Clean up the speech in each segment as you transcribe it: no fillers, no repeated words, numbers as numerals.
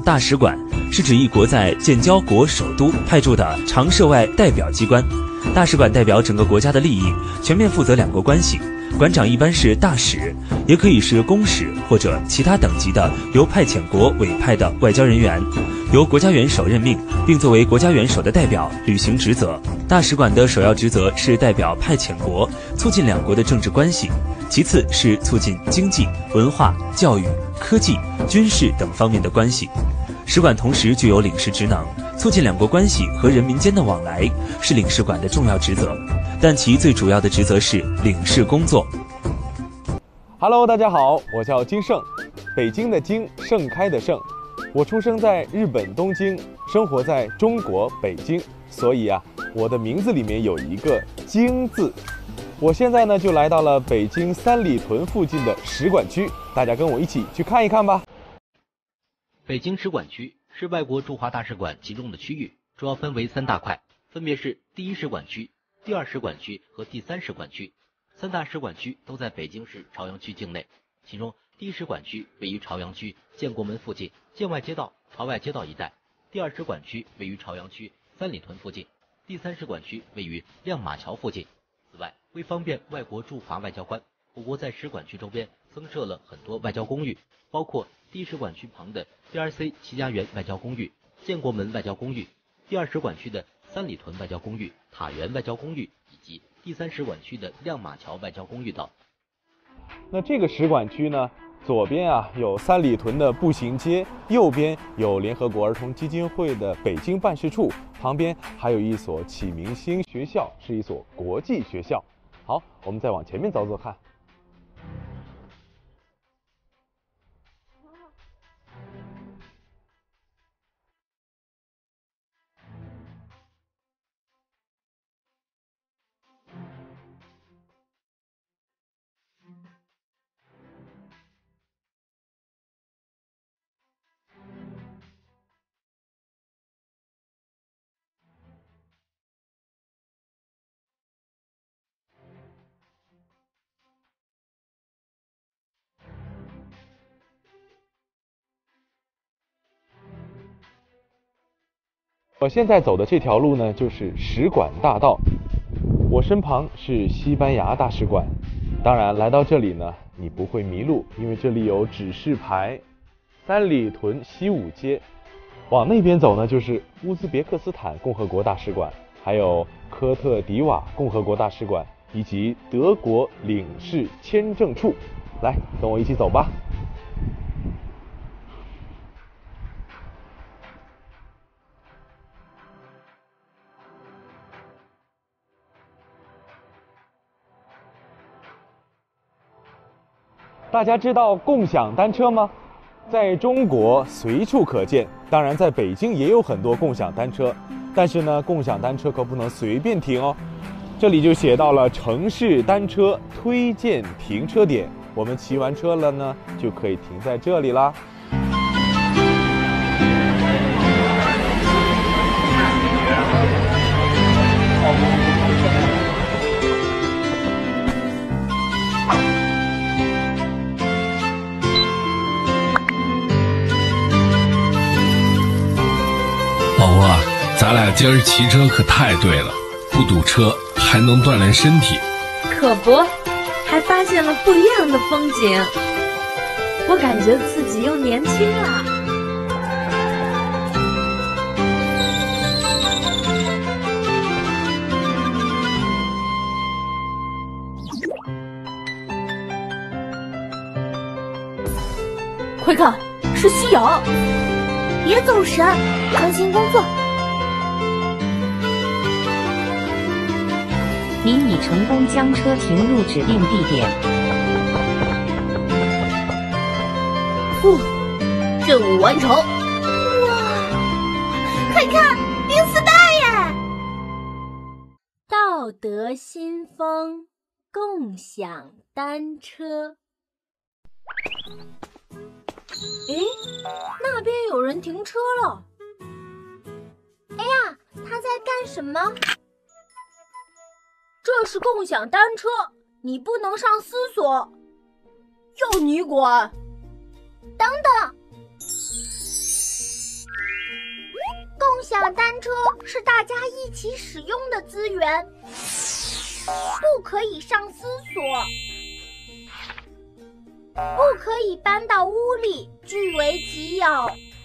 大使馆是指一国在建交国首都派驻的常设外代表机关。大使馆代表整个国家的利益，全面负责两国关系。馆长一般是大使，也可以是公使或者其他等级的由派遣国委派的外交人员，由国家元首任命，并作为国家元首的代表履行职责。大使馆的首要职责是代表派遣国，促进两国的政治关系，其次是促进经济、文化、教育、科技、军事等方面的关系。使馆同时具有领事职能，促进两国关系和人民间的往来，是领事馆的重要职责。但其最主要的职责是领事工作。 Hello， 大家好，我叫金盛，北京的京，盛开的盛。我出生在日本东京，生活在中国北京，所以我的名字里面有一个京字。我现在呢就来到了北京三里屯附近的使馆区，大家跟我一起去看一看吧。 北京使馆区是外国驻华大使馆集中的区域，主要分为3大块，分别是第一使馆区、第二使馆区和第三使馆区。3大使馆区都在北京市朝阳区境内，其中第一使馆区位于朝阳区建国门附近建外街道、朝外街道一带，第二使馆区位于朝阳区三里屯附近，第三使馆区位于亮马桥附近。此外，为方便外国驻华外交官，我国在使馆区周边增设了很多外交公寓，包括第一使馆区旁的 DRC 齐家园外交公寓、建国门外交公寓，第二使馆区的三里屯外交公寓、塔园外交公寓，以及第三使馆区的亮马桥外交公寓等。 那这个使馆区呢，左边有三里屯的步行街，右边有联合国儿童基金会的北京办事处，旁边还有一所启明星学校，是一所国际学校。好，我们再往前面走走看。我现在走的这条路呢，就是使馆大道。我身旁是西班牙大使馆。当然，来到这里呢，你不会迷路，因为这里有指示牌。三里屯西五街，往那边走呢，就是乌兹别克斯坦共和国大使馆，还有科特迪瓦共和国大使馆，以及德国领事签证处。来，跟我一起走吧。大家知道共享单车吗？在中国随处可见，当然在北京也有很多共享单车，但是呢，共享单车可不能随便停哦。这里就写到了城市单车推荐停车点，我们骑完车了呢，就可以停在这里啦。 老婆，咱俩今儿骑车可太对了，不堵车，还能锻炼身体。 可不，还发现了不一样的风景，我感觉自己又年轻了。 快看，是夕阳！别走神，专心工作。 你已成功将车停入指定地点。 任务完成！哇，快看，冰丝带耶！道德新风，共享单车。诶，那边有人停车了。哎呀，他在干什么？这是共享单车，你不能上私所。要你管！等等， 享单车是大家一起使用的资源，不可以上私所，不可以搬到屋里据为己有，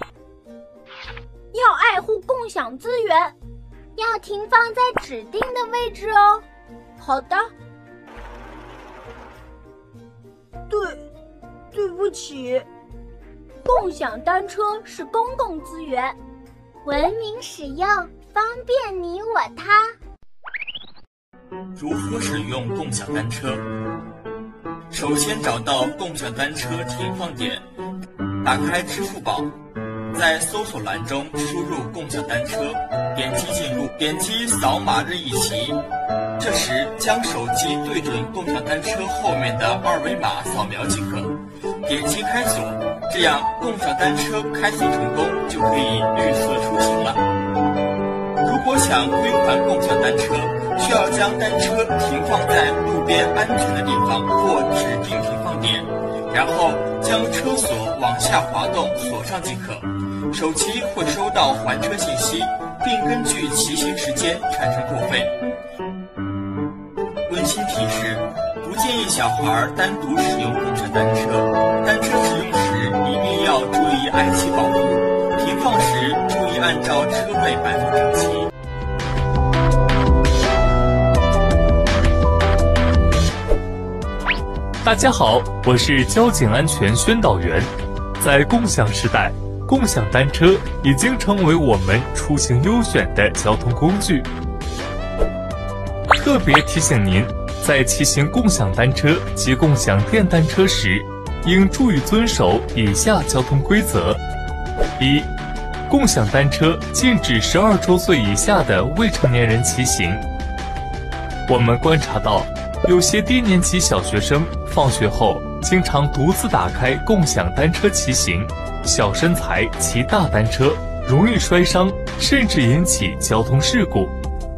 要爱护共享资源，要停放在指定的位置哦。好的。对不起，共享单车是公共资源，文明使用，方便你我他。 如何使用共享单车？首先找到共享单车停放点，打开支付宝，在搜索栏中输入共享单车，点击进入，点击扫码任意骑。这时将手机对准共享单车后面的二维码扫描即可，点击开锁，这样共享单车开锁成功，就可以绿色出行了。如果想归还共享单车，需要将单车停放在路边安全的地方或指定停放点，然后将车锁往下滑动锁上即可。手机会收到还车信息，并根据骑行时间产生扣费。温馨提示：不建议小孩单独使用共享单车，单车使用时一定要注意爱惜保护，停放时注意按照车位摆放整齐。 大家好，我是交警安全宣导员。在共享时代，共享单车已经成为我们出行优选的交通工具。特别提醒您，在骑行共享单车及共享电单车时，应注意遵守以下交通规则：一、共享单车禁止12周岁以下的未成年人骑行。我们观察到，有些低年级小学生放学后经常独自打开共享单车骑行，小身材骑大单车，容易摔伤，甚至引起交通事故。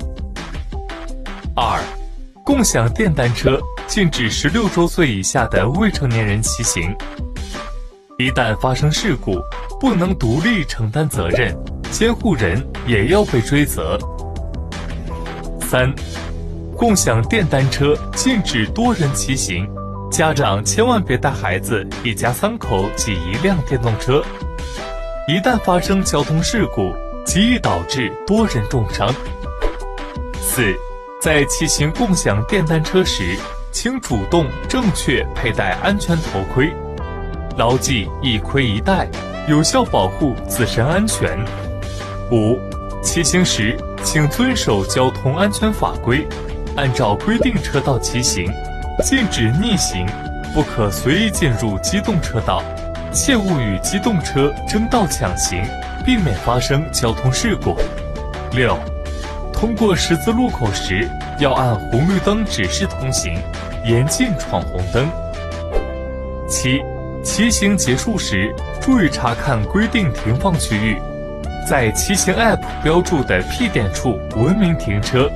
二、共享电单车禁止16周岁以下的未成年人骑行。一旦发生事故，不能独立承担责任，监护人也要被追责。三、共享电单车禁止多人骑行，家长千万别带孩子一家3口挤一辆电动车，一旦发生交通事故，极易导致多人重伤。四、在骑行共享电单车时，请主动正确佩戴安全头盔，牢记一盔一带，有效保护自身安全。五、骑行时请遵守交通安全法规，按照规定车道骑行，禁止逆行，不可随意进入机动车道，切勿与机动车争道抢行，避免发生交通事故。六、通过十字路口时，要按红绿灯指示通行，严禁闯红灯。七、骑行结束时，注意查看规定停放区域，在骑行 App 标注的 P 点处文明停车。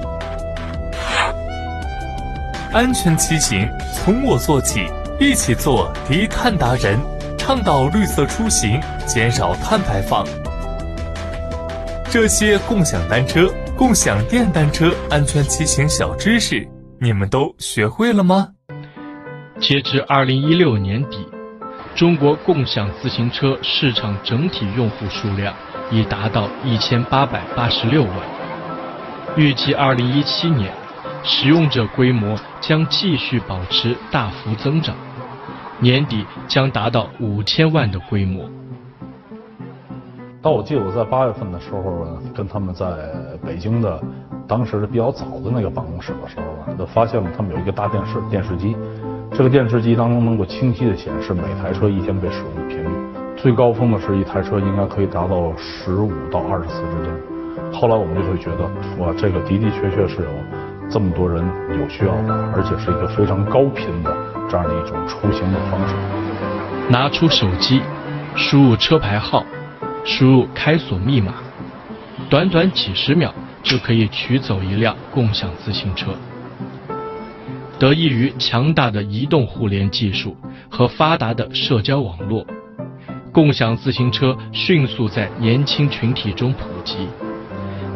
安全骑行从我做起，一起做低碳达人，倡导绿色出行，减少碳排放。这些共享单车、共享电单车安全骑行小知识，你们都学会了吗？ 截至2016年底，中国共享自行车市场整体用户数量已达到1886万，预计2017年使用者规模将继续保持大幅增长，年底将达到5000万的规模。 但我记得我在8月份的时候呢，跟他们在北京的当时比较早的那个办公室的时候呢，就发现了他们有一个大电视机，这个电视机当中能够清晰的显示每台车一天被使用的频率，最高峰的是一台车应该可以达到15到20次之间。后来我们就会觉得，哇，这个的确是有这么多人有需要的，而且是一个非常高频的这样的一种出行的方式。 拿出手机，输入车牌号，输入开锁密码，短短几十秒就可以取走一辆共享自行车。得益于强大的移动互联技术和发达的社交网络，共享自行车迅速在年轻群体中普及，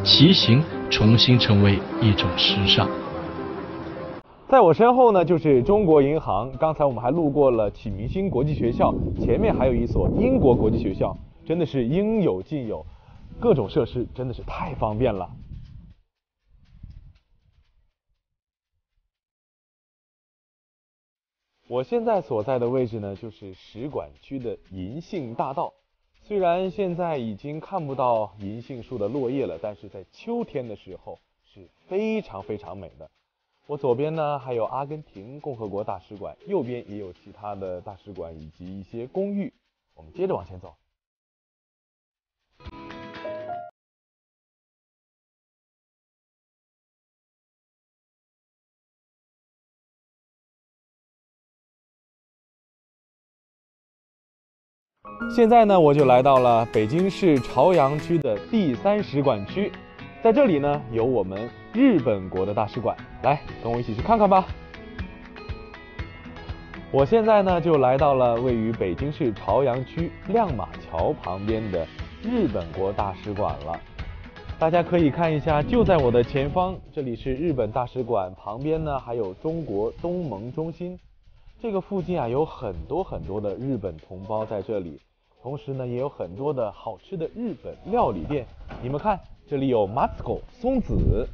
骑行重新成为一种时尚。 在我身后呢，就是中国银行。刚才我们还路过了启明星国际学校，前面还有一所英国国际学校，真的是应有尽有，各种设施真的是太方便了。我现在所在的位置呢，就是使馆区的银杏大道。虽然现在已经看不到银杏树的落叶了，但是在秋天的时候是非常非常美的。我左边呢还有阿根廷共和国大使馆，右边也有其他的大使馆以及一些公寓。我们接着往前走。现在呢，我就来到了北京市朝阳区的第3使馆区，在这里呢有我们日本国的大使馆，来跟我一起去看看吧。我现在呢就来到了位于北京市朝阳区亮马桥旁边的日本国大使馆了。大家可以看一下，就在我的前方，这里是日本大使馆，旁边呢还有中国东盟中心。这个附近啊有很多的日本同胞在这里，同时呢也有很多的好吃的日本料理店。你们看，这里有马子狗松子。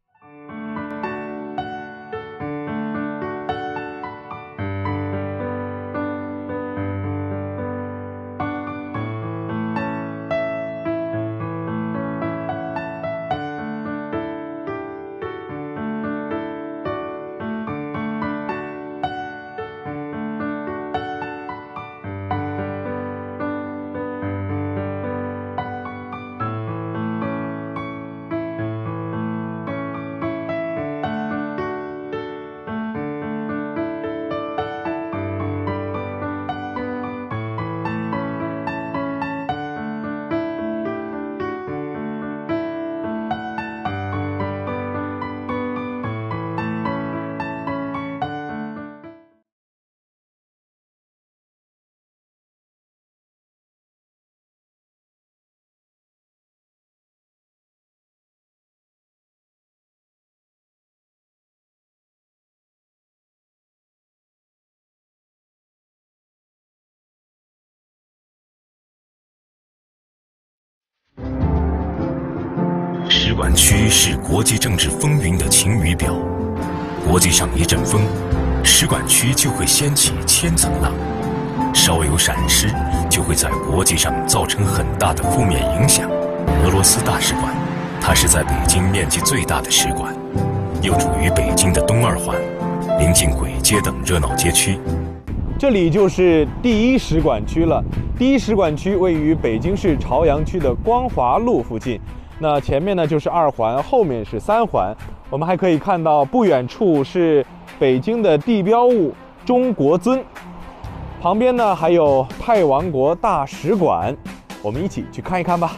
使馆区是国际政治风云的晴雨表，国际上一阵风，使馆区就会掀起千层浪，稍微有闪失，就会在国际上造成很大的负面影响。俄罗斯大使馆，它是在北京面积最大的使馆，又处于北京的东2环，临近簋街等热闹街区。 这里就是第1使馆区了。第1使馆区位于北京市朝阳区的光华路附近。那前面呢就是2环，后面是3环。我们还可以看到不远处是北京的地标物中国尊，旁边呢还有泰王国大使馆，我们一起去看一看吧。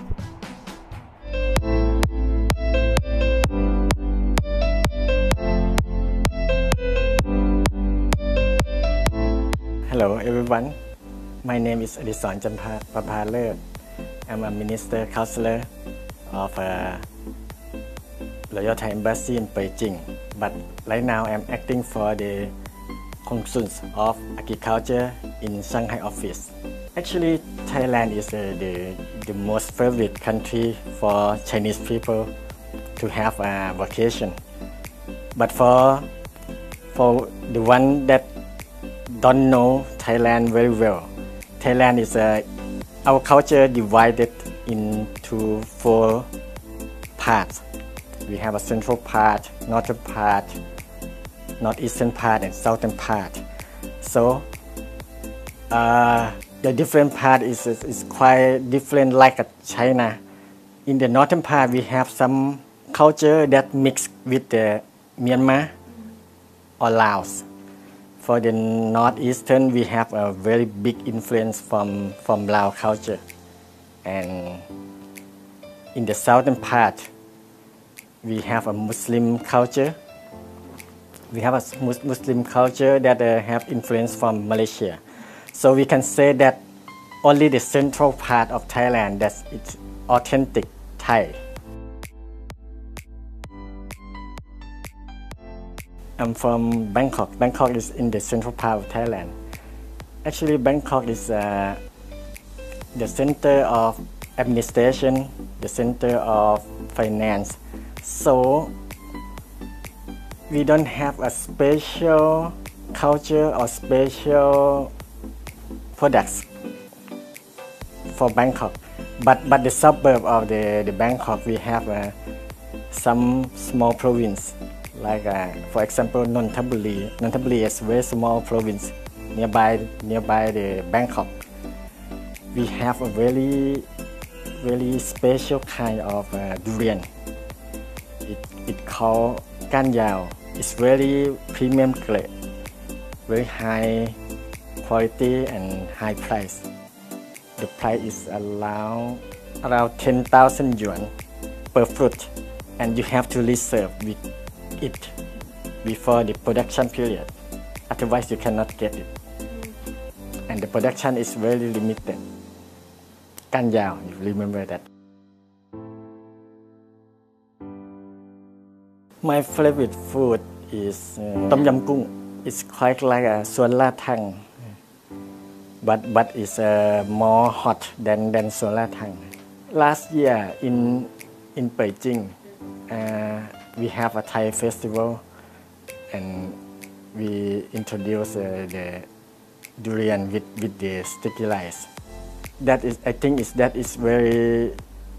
Hello everyone, my name is Adison Papaler. I'm a minister counselor of Royal Thai Embassy in Beijing, but right now I'm acting for the Consuls of Agriculture in Shanghai office. Actually, Thailand is the most favorite country for Chinese people to have a vacation. But for the one that don't know Thailand very well, Thailand is our culture divided into 4 parts. We have a central part, northern part, northeastern part, and southern part. So the different part is quite different, like China. In the northern part, we have some culture that mix with the Myanmar or Laos. For the northeastern, we have a very big influence from Lao culture. And in the southern part, we have a Muslim culture. We have a Muslim culture that have influence from Malaysia. So we can say that only the central part of Thailand that's it's authentic Thai. I'm from Bangkok. Bangkok is in the central part of Thailand. Actually, Bangkok is the center of administration, the center of finance. So we don't have a special culture or special products for Bangkok. But the suburb of the Bangkok, we have some small province. Like for example, Nonthaburi. Nonthaburi is a very small province nearby the Bangkok. We have a very special kind of durian. It called Kan Yao. It's very premium grade, very high quality and high price. The price is around 10,000 yuan per fruit, and you have to reserve with it before the production period. Otherwise, you cannot get it. And the production is very limited. Kan Yao, you remember that. My favorite food is Tom Yam Kung. It's quite like a Suan La Thang, but it's more hot than Suan La Thang. Last year in Beijing, we have a Thai festival, and we introduced the durian with the sticky rice. I think that is very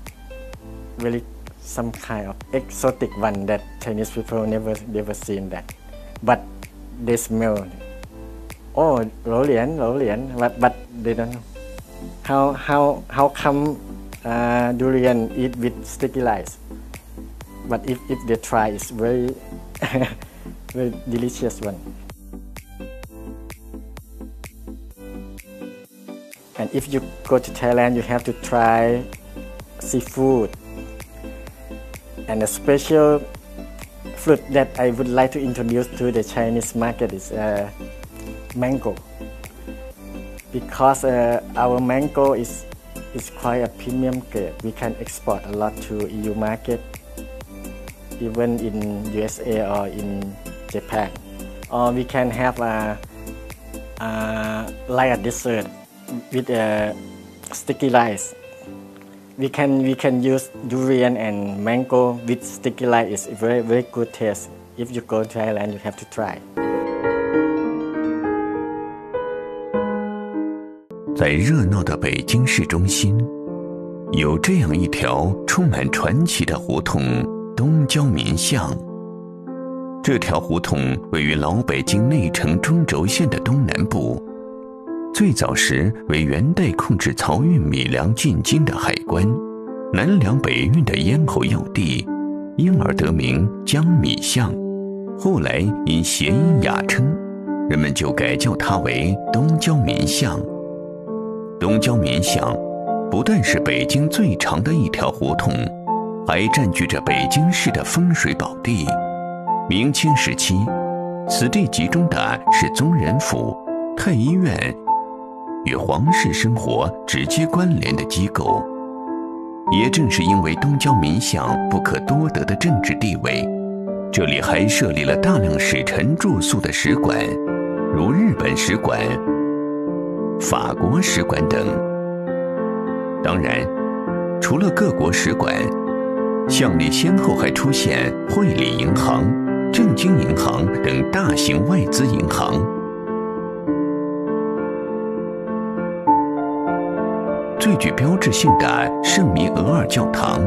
some kind of exotic one that Chinese people never seen that. But they smell, oh, lẩu lian, but they don't know how come durian eat with sticky rice. But if they try, it's very very delicious one. And if you go to Thailand, you have to try seafood. And a special fruit that I would like to introduce to the Chinese market is mango. Because our mango is quite a premium grade. We can export a lot to EU market, even in USA or in Japan. Or we can have like a dessert with sticky rice. We can use durian and mango with sticky rice. It's very good taste. If you go to Thailand, you have to try. 在热闹的北京市中心，有这样一条充满传奇的胡同——东交民巷。这条胡同位于老北京内城中轴线的东南部。最早时为元代控制漕运米粮进京的海关，南粮北运的咽喉要地，因而得名江米巷。后来因谐音雅称，人们就改叫它为东交民巷。东交民巷不但是北京最长的一条胡同，还占据着北京市的风水宝地。明清时期，此地集中的是宗人府、太医院与皇室生活直接关联的机构。也正是因为东交民巷不可多得的政治地位，这里还设立了大量使臣住宿的使馆，如日本使馆、法国使馆等。当然，除了各国使馆，巷里先后还出现汇理银行、正经银行等大型外资银行。最具标志性的圣弥额尔教堂，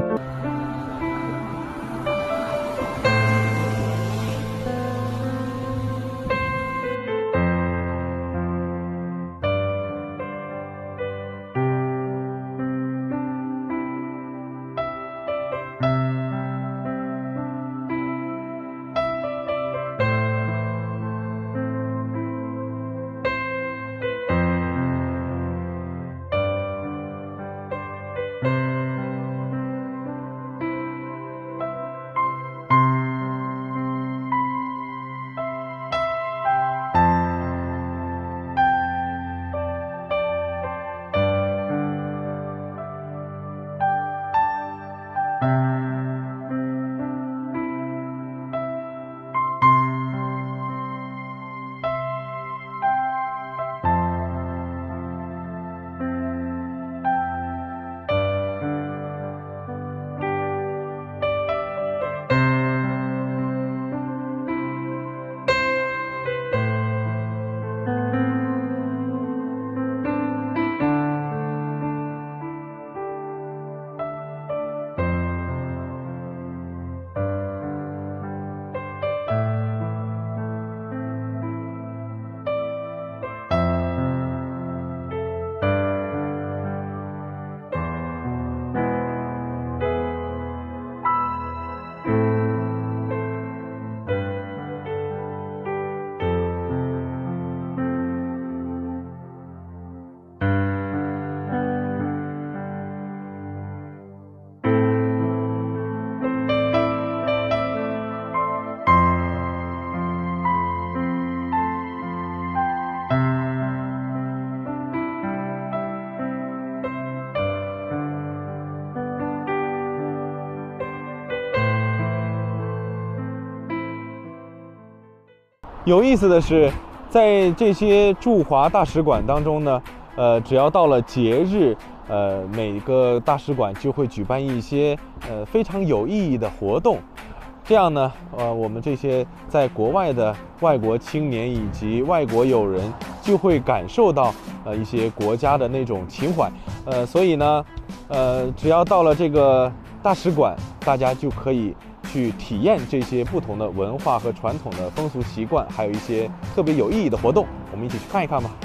有意思的是，在这些驻华大使馆当中呢，只要到了节日，每个大使馆就会举办一些非常有意义的活动。这样呢，我们这些在国外的外国青年以及外国友人就会感受到一些国家的那种情怀。所以呢，只要到了这个大使馆，大家就可以去体验这些不同的文化和传统的风俗习惯，还有一些特别有意义的活动，我们一起去看一看吧。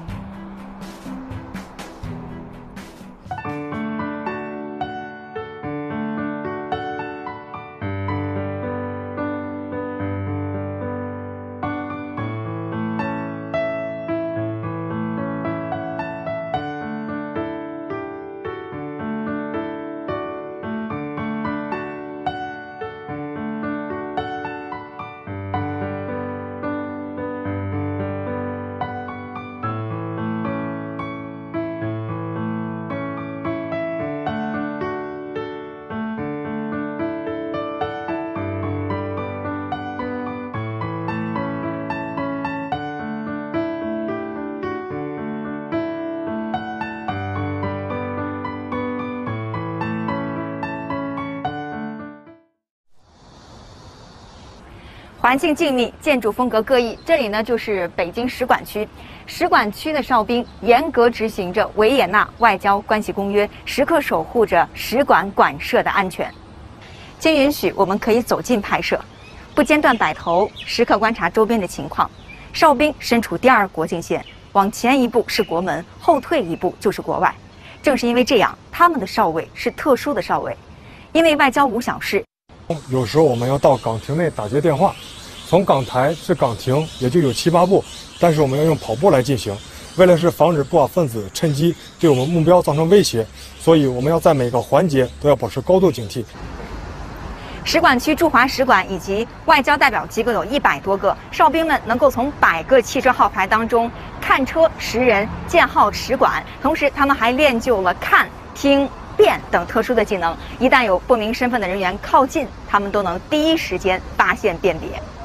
环境静谧，建筑风格各异。这里呢就是北京使馆区，使馆区的哨兵严格执行着维也纳外交关系公约，时刻守护着使馆馆舍的安全。经允许，我们可以走近拍摄，不间断摆头，时刻观察周边的情况。哨兵身处第二国境线，往前一步是国门，后退一步就是国外。正是因为这样，他们的哨位是特殊的哨位，因为外交无小事。 有时候我们要到岗亭内打接电话，从港台至岗亭也就有7、8步，但是我们要用跑步来进行，为了是防止不法分子趁机对我们目标造成威胁，所以我们要在每个环节都要保持高度警惕。 使馆区驻华使馆以及外交代表机构有100多个，哨兵们能够从100个汽车号牌当中看车识人，建号使馆，同时他们还练就了看、听、辨等特殊的技能，一旦有不明身份的人员靠近，他们都能第一时间发现辨别。